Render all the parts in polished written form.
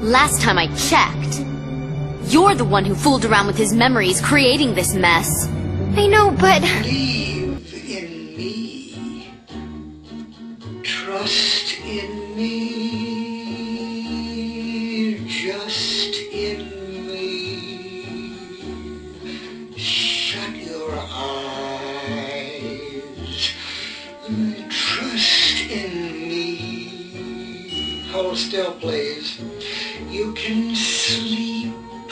Last time I checked, you're the one who fooled around with his memories, creating this mess. I know, but... Believe in me. Trust in me. Just in me. Shut your eyes. Trust in me. Hold still, please. You can sleep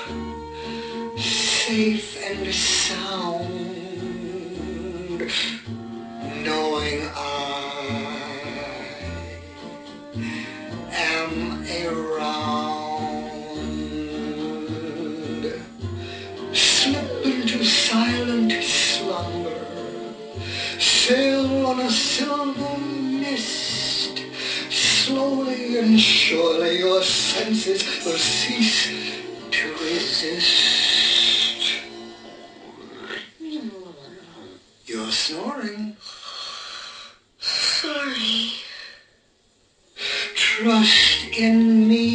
safe and sound, knowing I am around. Slip into silent slumber, sail on a silver mist. Slowly and surely your senses will cease to resist. You're snoring. Sorry. Trust in me,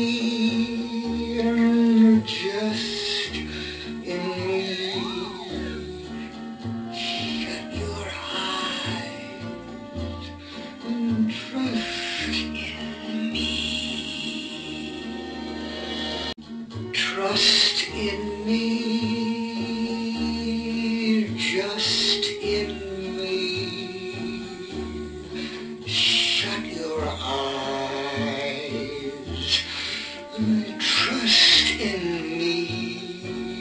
and just in me. Shut your eyes and trust in me. Trust in me, just in me.